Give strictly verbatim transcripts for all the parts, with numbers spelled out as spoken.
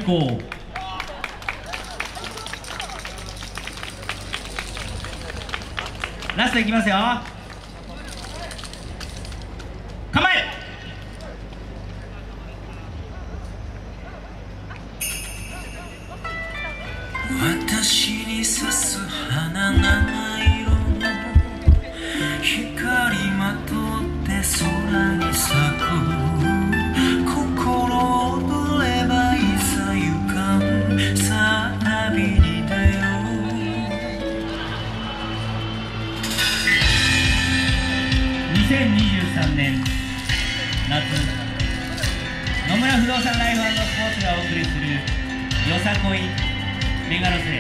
高。ラストいきますよ。構え。 私に刺す花七色の光まとって空に咲く心躍ればいざ行かんさあ旅に出よう。 にせんにじゅうさんねん夏、野村不動産ライフ&スポーツがお送りするよさこいメガロスレ。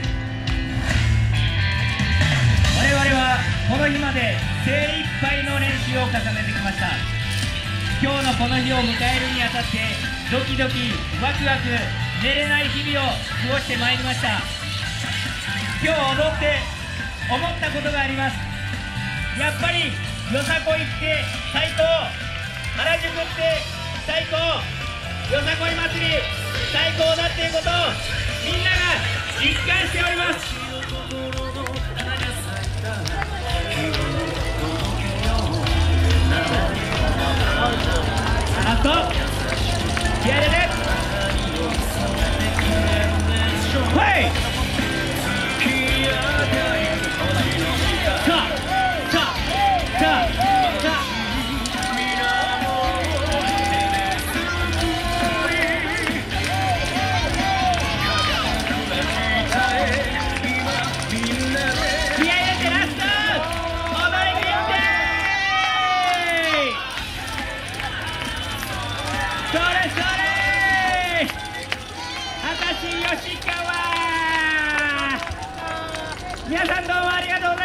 我々はこの日まで精一杯の練習を重ねてきました。今日のこの日を迎えるにあたってドキドキワクワク寝れない日々を過ごしてまいりました。今日踊って思ったことがあります。やっぱりよさこいって最高、原宿って最高、よさこい祭り最高だっていうことをみんなが実感しております。ラスト気合い入れてはいさあさあさあさあそれそれ明石吉川、皆さんどうもありがとうございました。